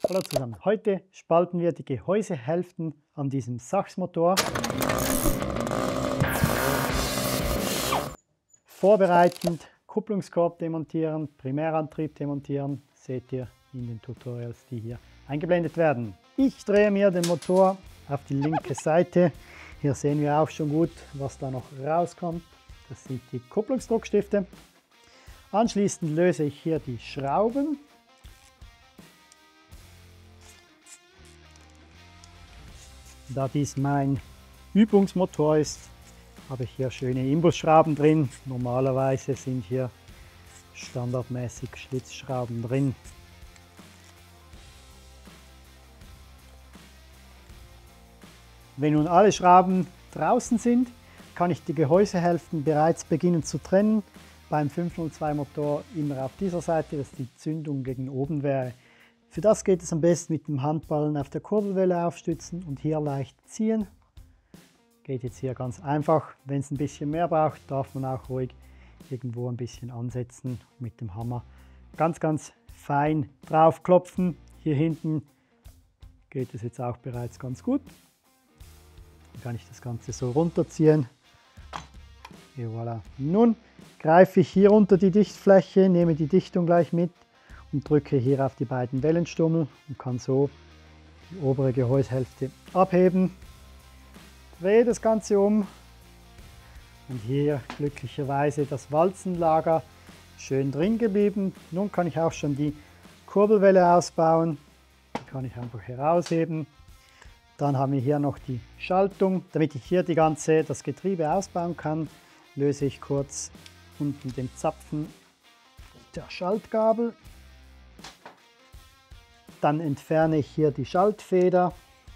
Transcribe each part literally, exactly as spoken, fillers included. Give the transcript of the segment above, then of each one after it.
Hallo zusammen, heute spalten wir die Gehäusehälften an diesem Sachs-Motor. Vorbereitend Kupplungskorb demontieren, Primärantrieb demontieren, seht ihr in den Tutorials, die hier eingeblendet werden. Ich drehe mir den Motor auf die linke Seite. Hier sehen wir auch schon gut, was da noch rauskommt. Das sind die Kupplungsdruckstifte. Anschließend löse ich hier die Schrauben. Da dies mein Übungsmotor ist, habe ich hier schöne Imbusschrauben drin. Normalerweise sind hier standardmäßig Schlitzschrauben drin. Wenn nun alle Schrauben draußen sind, kann ich die Gehäusehälften bereits beginnen zu trennen. Beim fünf null zwei Motor immer auf dieser Seite, dass die Zündung gegen oben wäre. Für das geht es am besten mit dem Handballen auf der Kurbelwelle aufstützen und hier leicht ziehen. Geht jetzt hier ganz einfach. Wenn es ein bisschen mehr braucht, darf man auch ruhig irgendwo ein bisschen ansetzen. Mit dem Hammer ganz, ganz fein drauf klopfen. Hier hinten geht es jetzt auch bereits ganz gut. Dann kann ich das Ganze so runterziehen. Et voilà. Nun greife ich hier unter die Dichtfläche, nehme die Dichtung gleich mit und drücke hier auf die beiden Wellenstummel und kann so die obere Gehäushälfte abheben. Drehe das Ganze um und hier glücklicherweise das Walzenlager schön drin geblieben. Nun kann ich auch schon die Kurbelwelle ausbauen. Die kann ich einfach herausheben. Dann haben wir hier noch die Schaltung. Damit ich hier die ganze, das Getriebe ausbauen kann, löse ich kurz unten den Zapfen der Schaltgabel. Dann entferne ich hier die Schaltfeder.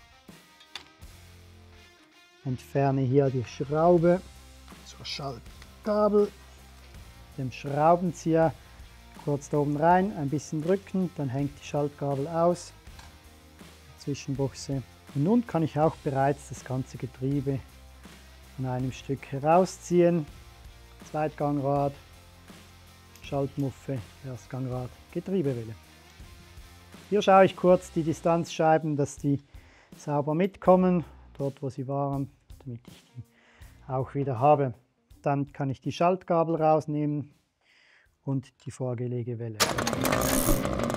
Entferne hier die Schraube zur Schaltgabel, dem Schraubenzieher kurz da oben rein, ein bisschen drücken, dann hängt die Schaltgabel aus, Zwischenbuchse. Und nun kann ich auch bereits das ganze Getriebe von einem Stück herausziehen. Zweitgangrad, Schaltmuffe, Erstgangrad, Getriebewelle. Hier schaue ich kurz die Distanzscheiben, dass die sauber mitkommen, dort wo sie waren, damit ich die auch wieder habe. Dann kann ich die Schaltgabel rausnehmen und die Vorgelegewelle.